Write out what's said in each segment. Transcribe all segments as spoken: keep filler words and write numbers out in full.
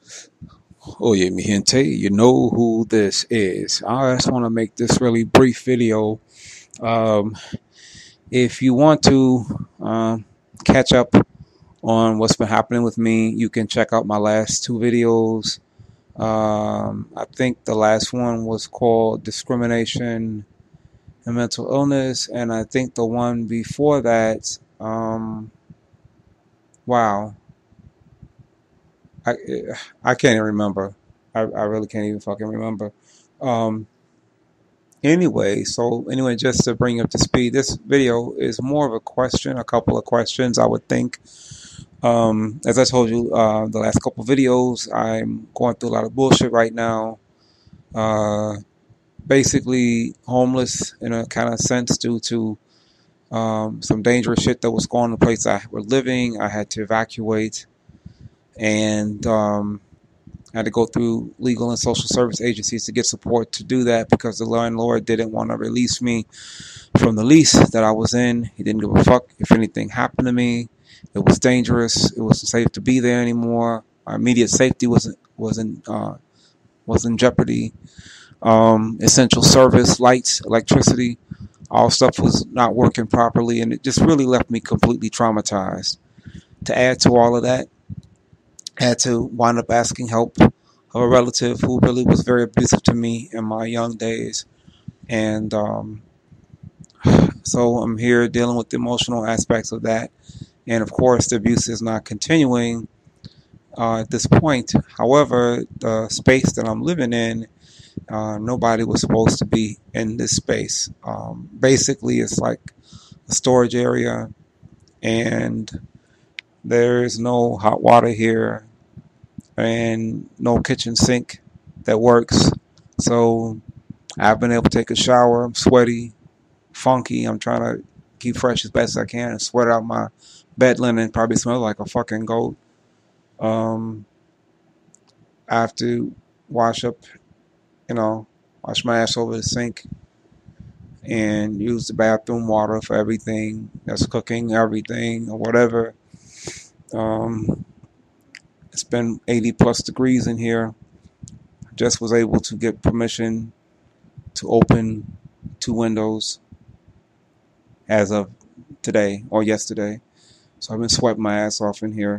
Oye, mi gente, you know who this is. I just want to make this really brief video. Um, if you want to um, catch up on what's been happening with me, you can check out my last two videos. Um, I think the last one was called Discrimination and Mental Illness, and I think the one before that, um, wow, I I can't even remember. I, I really can't even fucking remember. Um, Anyway, so anyway, just to bring you up to speed, this video is more of a question, a couple of questions, I would think. Um, as I told you, uh, the last couple of videos, I'm going through a lot of bullshit right now. Uh, basically, homeless in a kind of sense due to um, some dangerous shit that was going on in the place I was living. I had to evacuate, and um, I had to go through legal and social service agencies to get support to do that because the landlord didn't want to release me from the lease that I was in. He didn't give a fuck if anything happened to me. It was dangerous. It wasn't safe to be there anymore. My immediate safety wasn't wasn't uh, was in jeopardy. Um, essential service, lights, electricity, all stuff was not working properly, and it just really left me completely traumatized. To add to all of that, I had to wind up asking help of a relative who really was very abusive to me in my young days, and um, so I'm here dealing with the emotional aspects of that. And of course, the abuse is not continuing uh, at this point. However, the space that I'm living in, uh, nobody was supposed to be in this space. Um, basically, it's like a storage area, and there's no hot water here, and no kitchen sink that works. So I've been able to take a shower. I'm sweaty, funky. I'm trying to keep fresh as best as I can and sweat out my bed linen. Probably smell like a fucking goat. Um, I have to wash up, you know, wash my ass over the sink and use the bathroom water for everything that's cooking, everything or whatever. Um, it's been eighty plus degrees in here. Just was able to get permission to open two windows as of today or yesterday. So I've been sweating my ass off in here.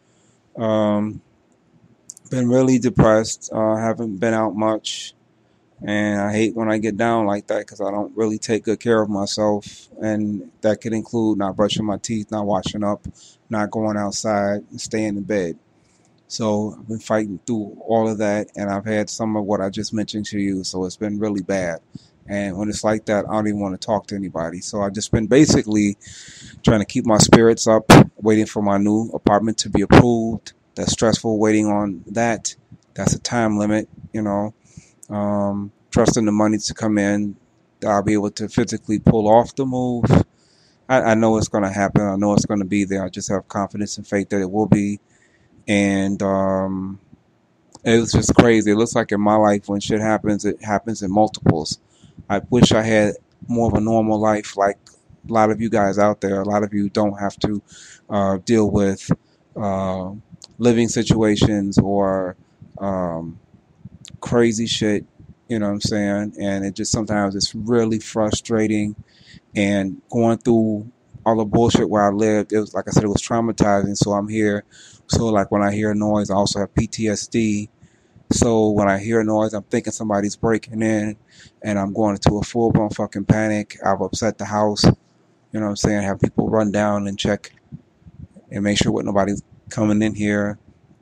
Um, been really depressed. Uh, haven't been out much. And I hate when I get down like that because I don't really take good care of myself. And that could include not brushing my teeth, not washing up, not going outside, and staying in bed. So I've been fighting through all of that. And I've had some of what I just mentioned to you. So it's been really bad. And when it's like that, I don't even want to talk to anybody. So I've just been basically trying to keep my spirits up, waiting for my new apartment to be approved. That's stressful, waiting on that. That's a time limit, you know. Um, trusting the money to come in, I'll be able to physically pull off the move. I, I know it's going to happen. I know it's going to be there. I just have confidence and faith that it will be. And um, it was just crazy. It looks like in my life, when shit happens, it happens in multiples. I wish I had more of a normal life like a lot of you guys out there. A lot of you don't have to uh, deal with uh, living situations or um, crazy shit, you know what I'm saying? And it just sometimes it's really frustrating. And going through all the bullshit where I lived, it was like I said, it was traumatizing. So I'm here. So like when I hear noise, I also have P T S D. So when I hear noise, I'm thinking somebody's breaking in, and I'm going into a full blown fucking panic. I've upset the house. You know what I'm saying? Have people run down and check and make sure what nobody's coming in here.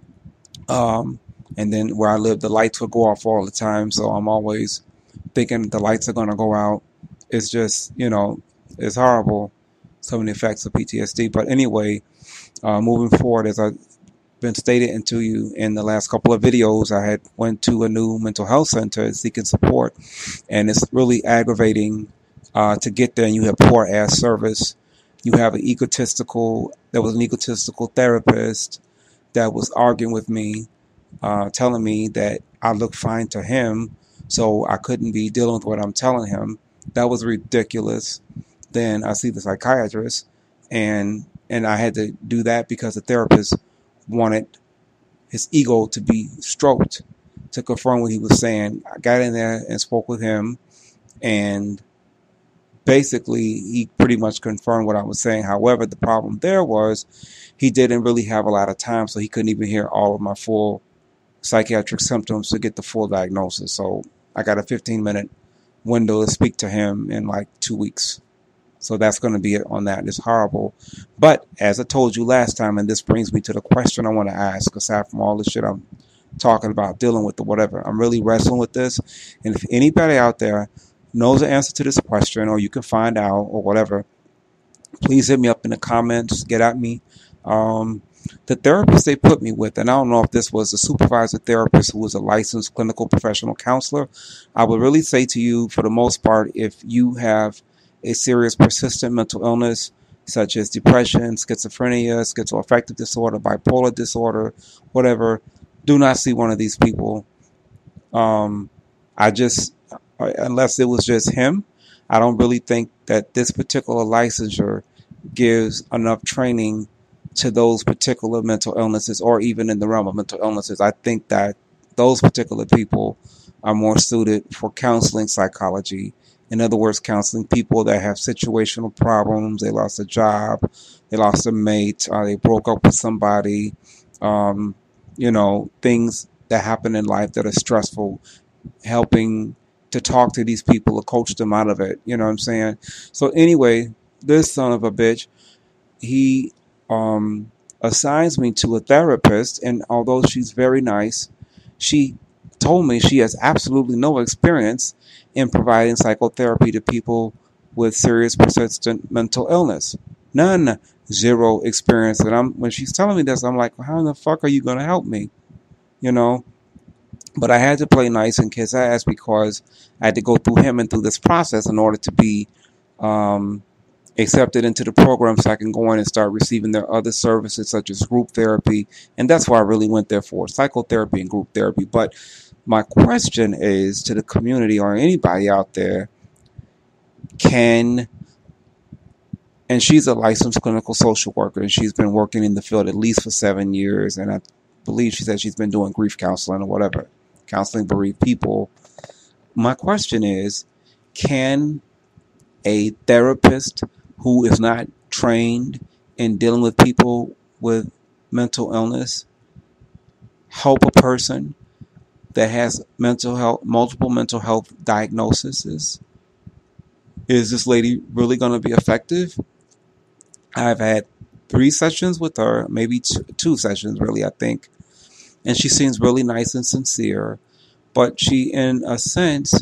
Um, and then where I live, the lights will go off all the time. So I'm always thinking the lights are going to go out. It's just, you know, it's horrible. Some of the effects of P T S D. But anyway, uh, moving forward, as I've been stated to you in the last couple of videos, I had went to a new mental health center seeking support. And it's really aggravating uh, to get there and you have poor ass service. You have an egotistical, there was an egotistical therapist that was arguing with me, uh, telling me that I look fine to him, so I couldn't be dealing with what I'm telling him. That was ridiculous. Then I see the psychiatrist, and and I had to do that because the therapist wanted his ego to be stroked to confirm what he was saying. I got in there and spoke with him, and basically he pretty much confirmed what I was saying. However, the problem there was he didn't really have a lot of time, so he couldn't even hear all of my full psychiatric symptoms to get the full diagnosis. So I got a fifteen minute window to speak to him in like two weeks. So that's going to be it on that. It's horrible. But as I told you last time, and this brings me to the question I want to ask, aside from all the shit I'm talking about, dealing with, or whatever, I'm really wrestling with this. And if anybody out there knows the answer to this question, or you can find out, or whatever, please hit me up in the comments, get at me. Um, the therapist they put me with, and I don't know if this was a supervisor therapist who was a licensed clinical professional counselor, I would really say to you, for the most part, if you have a serious persistent mental illness such as depression, schizophrenia, schizoaffective disorder, bipolar disorder, whatever, do not see one of these people. Um, I just, unless it was just him, I don't really think that this particular licensure gives enough training to those particular mental illnesses, or even in the realm of mental illnesses. I think that those particular people are more suited for counseling psychology. In other words, counseling people that have situational problems. They lost a job, they lost a mate, or they broke up with somebody. Um, you know, things that happen in life that are stressful, helping to talk to these people or coach them out of it. You know what I'm saying? So anyway, this son of a bitch, he um, assigns me to a therapist, and although she's very nice, she told me she has absolutely no experience in providing psychotherapy to people with serious persistent mental illness. None. Zero experience. And I'm when she's telling me this, I'm like, well, how in the fuck are you going to help me? You know? But I had to play nice and kiss ass because I had to go through him and through this process in order to be um, accepted into the program, so I can go in and start receiving their other services such as group therapy. And that's why I really went there for, psychotherapy and group therapy. But my question is to the community or anybody out there, can, and she's a licensed clinical social worker, and she's been working in the field at least for seven years. And I believe she said she's been doing grief counseling or whatever, counseling bereaved people. My question is, can a therapist who is not trained in dealing with people with mental illness help a person that has mental health, multiple mental health diagnoses? Is this lady really going to be effective? I've had three sessions with her, maybe two, two sessions really, I think. And she seems really nice and sincere. But she, in a sense,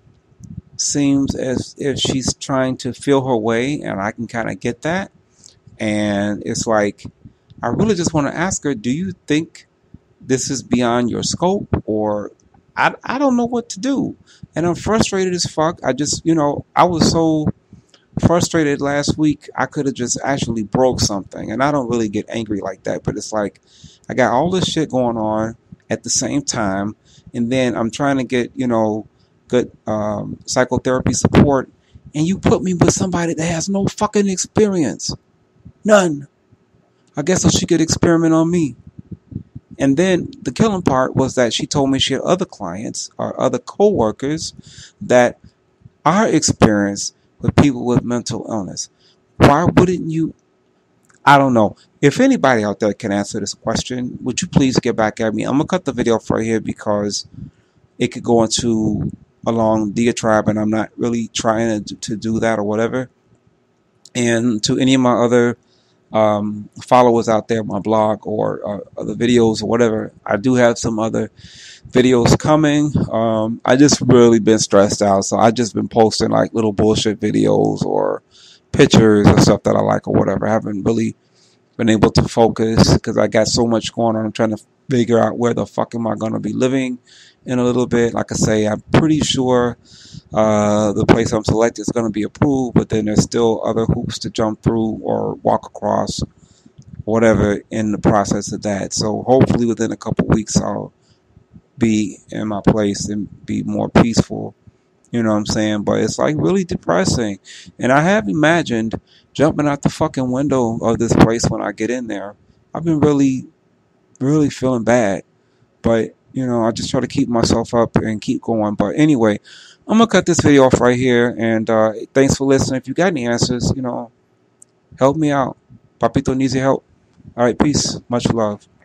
seems as if she's trying to feel her way, and I can kind of get that. And it's like, I really just want to ask her, do you think this is beyond your scope? Or I, I don't know what to do. And I'm frustrated as fuck. I just, you know, I was so frustrated last week, I could have just actually broke something. And I don't really get angry like that, but it's like, I got all this shit going on at the same time, and then I'm trying to get, you know, good um, psychotherapy support, and you put me with somebody that has no fucking experience. None. I guess so she could experiment on me. And then the killing part was that she told me she had other clients or other co-workers that are experienced with people with mental illness. Why wouldn't you? I don't know. If anybody out there can answer this question, would you please get back at me? I'm going to cut the video off right here because it could go into a long diatribe, and I'm not really trying to, to do that or whatever. And to any of my other um, followers out there, my blog or uh, other videos or whatever, I do have some other videos coming. Um, I just really been stressed out, so I just been posting like little bullshit videos or pictures or stuff that I like or whatever. I haven't really been able to focus because I got so much going on. I'm trying to figure out where the fuck am I going to be living in a little bit. Like I say, I'm pretty sure uh, the place I'm selected is going to be approved, but then there's still other hoops to jump through or walk across, whatever, in the process of that. So hopefully within a couple weeks I'll be in my place and be more peaceful. You know what I'm saying? But it's like really depressing. And I have imagined jumping out the fucking window of this place when I get in there. I've been really really feeling bad. But, you know, I just try to keep myself up and keep going. But anyway, I'm going to cut this video off right here. And uh, thanks for listening. If you got any answers, you know, help me out. Papito needs your help. All right, peace. Much love.